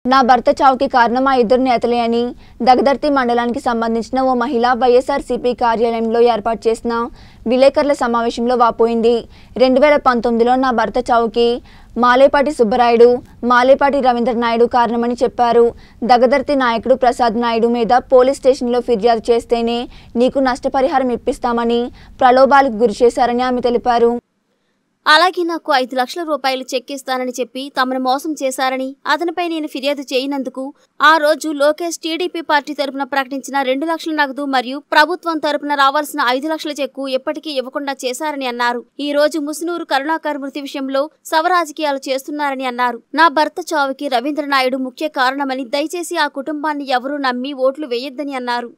నా భర్త చావుకి కారణం ఆ ఇద్దరు నేతలే అని దగదర్తి మండలానికి సంబంధించిన ఓ మహిళ వైఎస్ఆర్సీపీ కార్యాలయంలో ఏర్పాటు చేసిన విలేకరుల సమావేశంలో వాపోయింది. 2019లో నా భర్త చావుకి మాలేపాటి సుబ్బరాయుడు, మాలేపాటి రవీంద్రనాయుడు కారణమని చెప్పారు. దగదర్తి నాయకుడు ప్రసాద్ నాయుడు మీద పోలీస్ స్టేషన్లో ఫిర్యాదు చేస్తేనే నీకు నష్టపరిహారం ఇప్పిస్తామని ప్రలోభాలకు గురిచేశారని ఆమె తెలిపారు. అలాగే నాకు 5 లక్షల రూపాయలు చెక్ ఇస్తానని చెప్పి తమను మోసం చేశారని, అతనిపై నేను ఫిర్యాదు చేయనందుకు ఆ రోజు లోకేష్ టీడీపీ పార్టీ తరపున ప్రకటించిన 2 లక్షల నగదు మరియు ప్రభుత్వం తరపున రావాల్సిన 5 లక్షల చెక్కు ఎప్పటికీ ఇవ్వకుండా చేశారని అన్నారు. ఈ రోజు ముసునూరు కరుణాకర్ మృతి విషయంలో శవరాజకీయాలు చేస్తున్నారని అన్నారు. నా భర్త చావుకి రవీంద్రనాయుడు ముఖ్య కారణమని, దయచేసి ఆ కుటుంబాన్ని ఎవరూ నమ్మి ఓట్లు వేయొద్దని అన్నారు.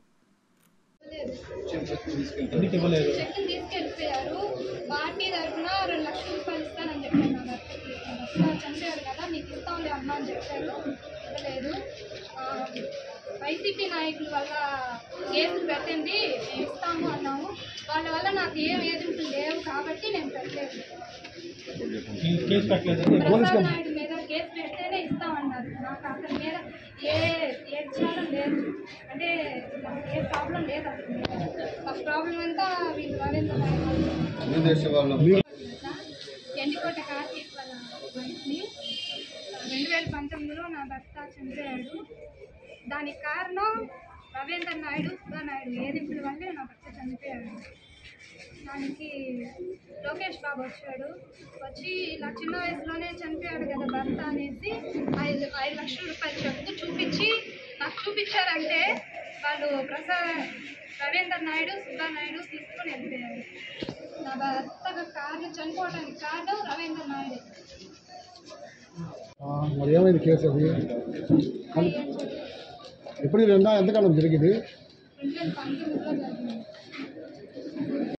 పార్టీ తరఫున 2 లక్షల రూపాయలు ఇస్తానని చెప్పాను. నా భర్తకి చనిపోయాడు కదా, నీకు ఇస్తాంలే అమ్మ అని చెప్పారు. ఇవ్వలేదు. వైసీపీ నాయకుల వల్ల కేసులు పెట్టండి, మేము ఇస్తాము అన్నాము. వాళ్ళ వల్ల నాకు ఏం ఏజెంట్లు లేవు కాబట్టి నేను పెట్టలేదు. ప్రసాద్ నాయుడు మీద కేసు పెడితేనే ఇస్తామన్నారు. నాకు అతని మీద ఏ విచారం లేదు, అంటే ఏ ప్రాబ్లం లేదు. అతని ఆ ప్రాబ్లం అంతా వీళ్ళు రవీంద్ర నాయుడు ఎండికోట కార్తీక్ వాళ్ళ వైఫ్ని 2019లో నా భర్త చనిపోయాడు. దానికి కారణం రవీంద్ర నాయుడు, సుధానాయుడు వేధింపుల వల్లే నా భర్త చనిపోయాడు. దానికి లోకేష్ బాబు వచ్చి ఇలా చిన్న వయసులోనే చనిపోయాడు కదా భర్త అనేసి 5 లక్షల రూపాయలు చెప్తూ నాకు చూపించారంటే వాళ్ళు రవీంద్ర నాయుడు, సుధానాయుడు తీసుకొని వెళ్ళిపోయారు. నా భర్త కారణం చనిపోవడానికి కారణం రవీంద్ర నాయుడు. మరి ఏమైంది కేసు? అది ఎప్పుడు ఎంతకాలం జరిగింది? 2019లో జరిగింది.